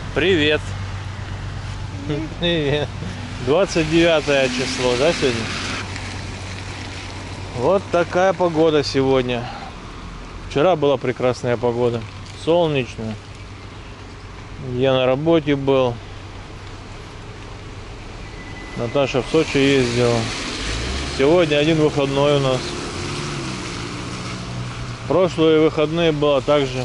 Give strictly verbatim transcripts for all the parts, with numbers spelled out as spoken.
Привет. Привет. двадцать девятое число, да, сегодня? Вот такая погода сегодня. Вчера была прекрасная погода. Солнечная. Я на работе был. Наташа в Сочи ездила. Сегодня один выходной у нас. Прошлые выходные было так же.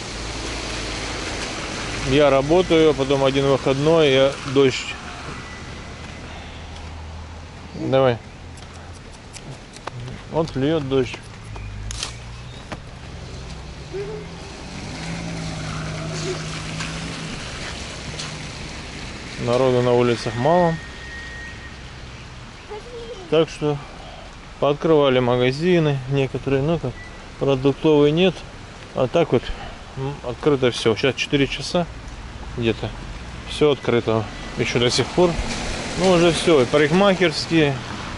Я работаю, потом один выходной, и дождь. Давай. Вот льет дождь. Народу на улицах мало. Так что пооткрывали магазины некоторые, ну как продуктовые нет. А так вот открыто все. Сейчас четыре часа где-то. Все открыто. Еще до сих пор. Ну уже все. И парикмахерские.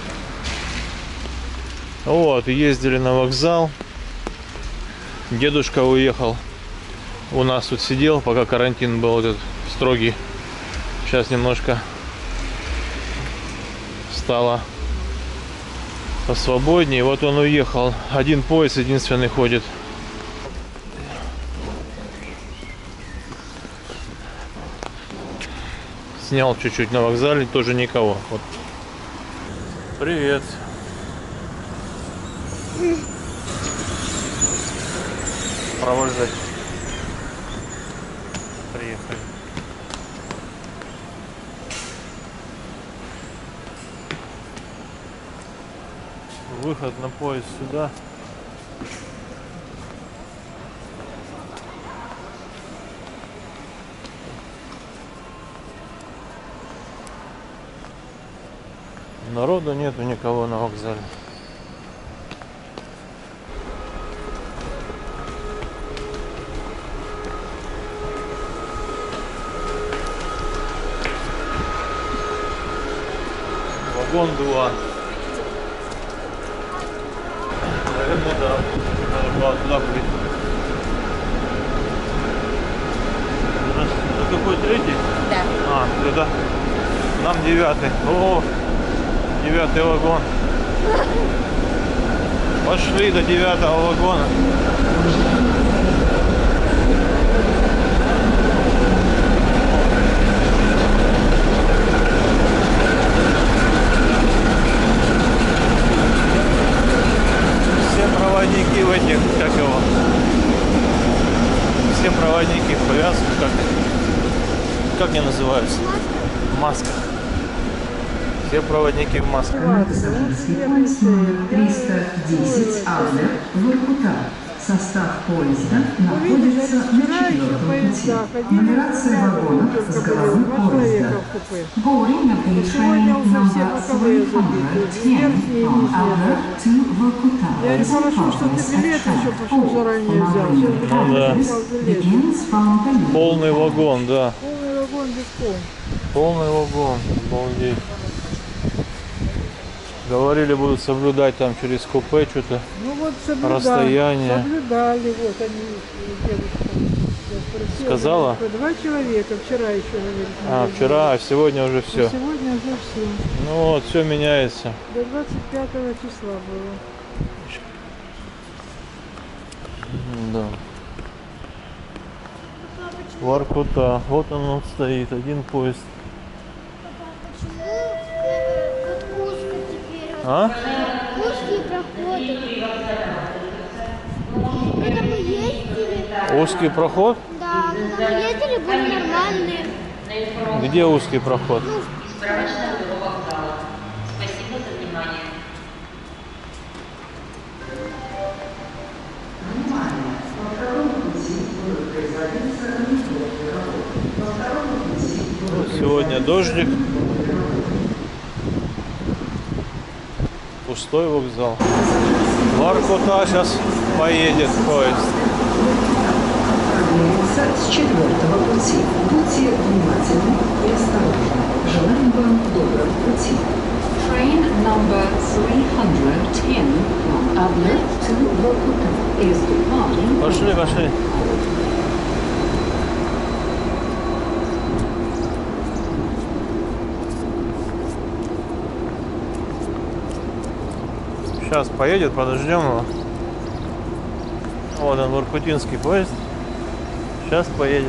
Вот. Ездили на вокзал. Дедушка уехал. У нас тут сидел, пока карантин был этот строгий. Сейчас немножко стало посвободнее. Вот он уехал. Один поезд единственный ходит. Снял чуть-чуть на вокзале, тоже никого. Вот. Привет. Провожать. Приехали. Выход на поезд сюда. Народу нету никого на вокзале. Вагон два. Наверное, да. Надо туда быть. Это какой, третий? Да. А, туда. Нам девятый. О, девятый вагон. Пошли до девятого вагона. Все проводники в этих, как его, все проводники в повязках, как, как они называются? В масках. Все проводники в масках. Поезд номер триста десять Адлер, Воркута. Состав поезда находится на четвертом пути. Нумерация вагонов с головы поезда. Going на train number three hundred ten from Adler to Воркута. Я не хорошо, что ты билет еще пошел заранее взял. Ну да. Полный вагон, да. Полный вагон беском. Полный вагон. Обалдеть. Говорили, будут соблюдать там через купе что-то, ну, вот соблюдали, расстояние. Соблюдали, вот они, девушка. Сказала? Два человека, вчера еще говорили. А, вчера, а сегодня уже все. А сегодня уже все. Ну вот, все меняется. До двадцать пятого числа было. Да. Воркута. Вот он, он стоит, один поезд. А? Узкие проходы. Когда мы ездили... Узкий проход? Да, когда мы ездили, были нормальные. Где узкий проход? Ну, Спасибо за внимание. Вот сегодня дождик. Пустой вокзал. Воркута сейчас поедет поезд. С четвертого пути. Будьте внимательны и осторожны. Желаем вам доброго пути. Train number three hundred ten from Adler to Воркута is departing. Пошли, пошли. Сейчас поедет, подождем его. Вот он, воркутинский поезд. Сейчас поедет.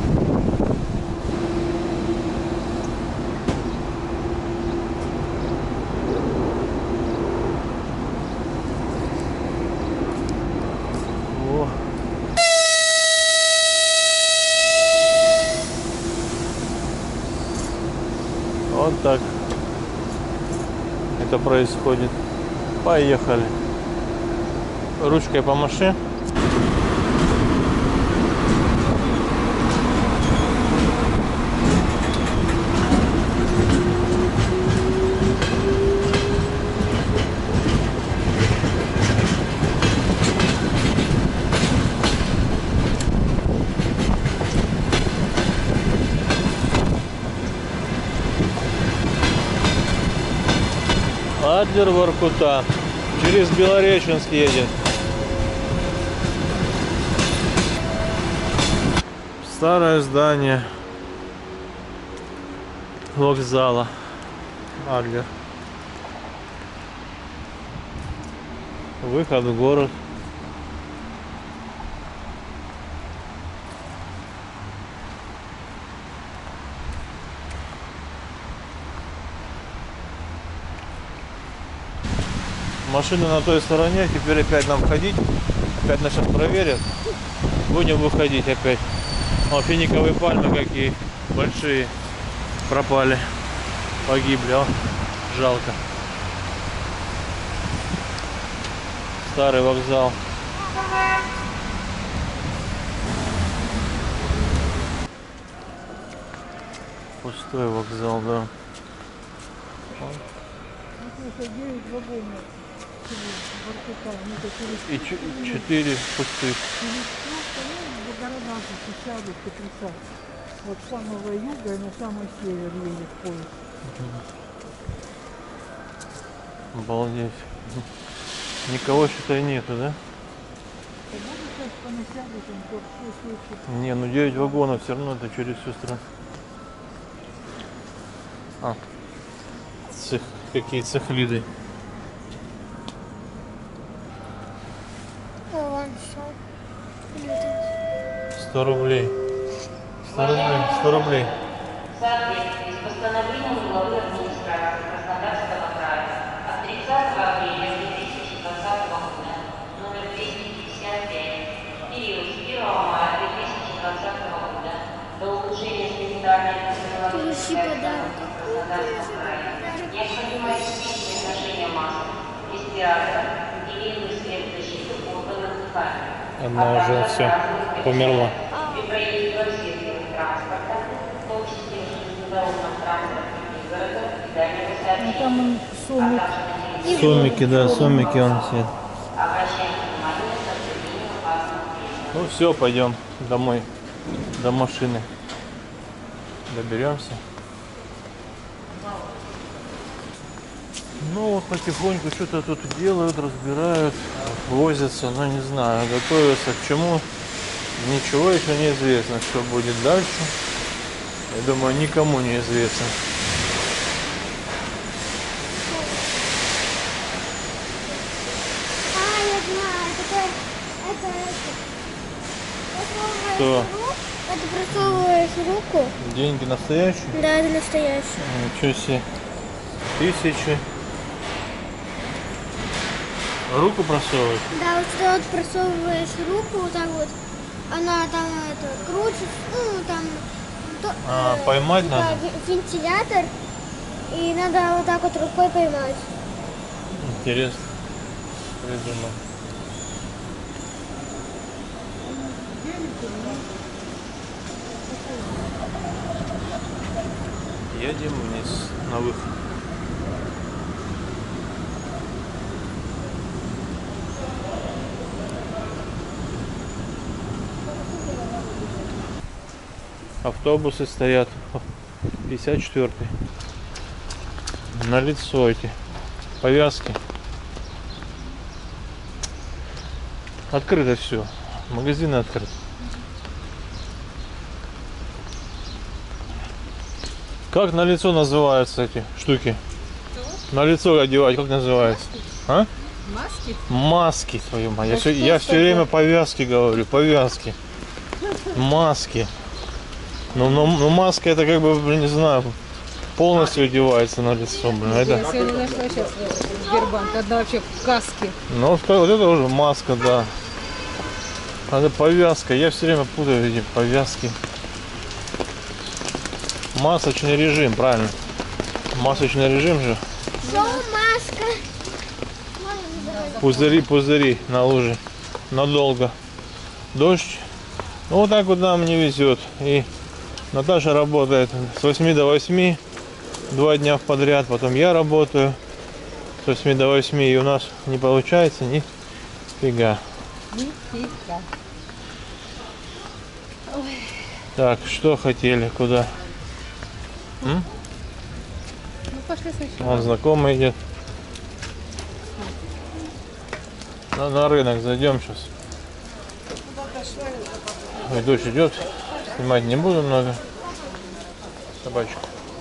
Во. Вот так это происходит. Поехали. Ручкой помаши. Адлер, Воркута. Через Белореченск едет. Старое здание вокзала. Адлер. Выход в город. Машины на той стороне, теперь опять нам ходить, опять нас сейчас проверят, будем выходить опять. О, финиковые пальмы какие большие пропали, погибли, о, жалко. Старый вокзал. Пустой вокзал, да. девять вагонов. И четыре пустых. По городам сядут по тридцать. Вот с самого юга и на самый север едет поезд. Обалдеть. Никого что-то нету, да? Не, ну девять вагонов все равно это через всю страну. А, цех, какие цехлиды. Сто рублей. Сто рублей. Сто рублей. В соответствии с постановлением главы администрации Краснодарского края от тридцатого апреля две тысячи двадцатого года номер двести пятьдесят пять, период с первого мая две тысячи двадцатого года до улучшения санитарной эпидемиологической обстановки в Краснодарском крае необходимо обеспечить ношение масок, респираторов и иных средств защиты органов дыхания. Одна уже все померла. При проезде во всех видах транспорта, в том числе железнодорожном транспорте пригородов и дальнего сообщения, Там он сумит. а также на территории Сомики, да, сомики он сидит. обращаем внимание на соблюдение опасных признаков. Ну все, пойдем домой, до машины. Доберемся. Ну вот потихоньку что-то тут делают, разбирают, возятся, но не знаю, готовятся к чему. Ничего еще не известно, что будет дальше. Я думаю, никому не известно. А, я знаю, это, это, это. Что? Это просовываешь руку. Деньги настоящие? Да, это настоящий. Ничего себе. Тысячи. Руку просовывать? Да, вот сюда вот просовываешь руку, вот так вот. Она там это крутится, ну там. То, А, э, поймать типа надо? ви- Вентилятор. И надо вот так вот рукой поймать. Интересно. Придумал. Едем вниз на выход. Автобусы стоят. пятьдесят четвёртый. На лицо эти повязки. Открыто все. Магазины открыты. Как на лицо называются эти штуки? На лицо одевать, как называется? А? Маски? Маски, твою мать. Я, Да все, что я ж все такое? время повязки говорю, повязки. Маски. Ну, ну, ну маска это как бы, блин, не знаю, полностью одевается на лицо, блин. Я Это, сегодня нашла сейчас в Сбербанк. Одна вообще в каске. ну вот вот это уже маска, да. А это повязка. Я все время путаю эти повязки. Масочный режим, правильно. Масочный режим же. Все, маска. Мама, не давай. Пузыри, пузыри на луже. Надолго. Дождь. Ну, вот так вот нам не везет. И Наташа работает с восьми до восьми. Два дня подряд. Потом я работаю с восьми до восьми. И у нас не получается ни фига. Нифига. Так, что хотели? Куда? М? Ну пошли сначала. Вон знакомый идет. На, на рынок зайдем сейчас. Ой, дождь идет. Снимать не буду много. Собачку.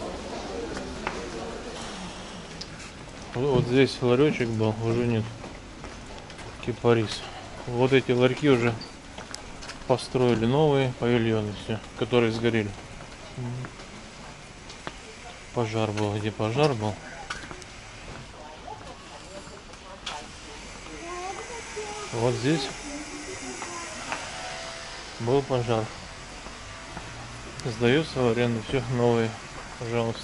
Вот, вот здесь ларечек был, уже нет. Кипарис. Вот эти ларьки уже построили новые, павильоны все, которые сгорели. Пожар был, где пожар был. Вот здесь был пожар. Сдается в аренду, все новые, пожалуйста.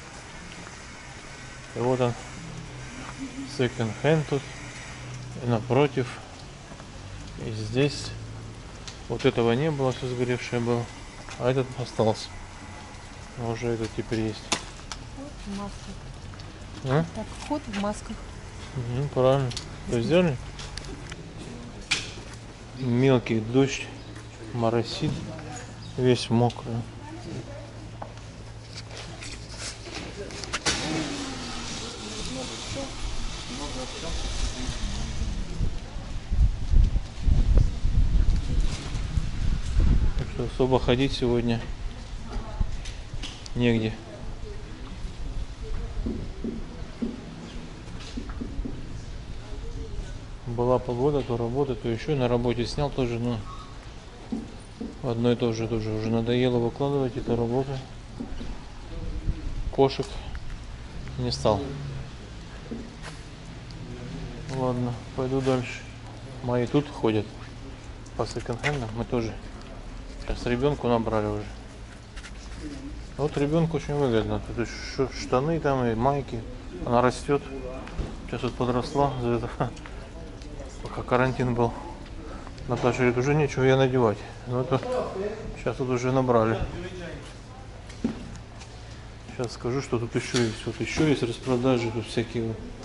И вот он, секонд-хенд тут, и напротив, и здесь. Вот этого не было, все сгоревшее было, а этот остался. Но уже этот теперь есть. В масках. А? Так, вход в масках. Ну, правильно. То есть взяли? Мелкий дождь, моросит, весь мокрый. Так что особо ходить сегодня негде. Была погода, то работа, то еще на работе снял тоже, но одно и то же тоже уже надоело выкладывать эту работу. Кошек не стал. Ладно, пойду дальше. Мои тут ходят по секонд-хендам, мы тоже сейчас ребенку набрали уже. Вот ребенку очень выгодно. То есть ш- штаны там и майки. Она растет. Сейчас вот подросла за это. Пока карантин был. Наташа говорит, уже нечего ей надевать. Ну это сейчас тут уже набрали. Сейчас скажу, что тут еще есть. Вот еще есть распродажи, тут всякие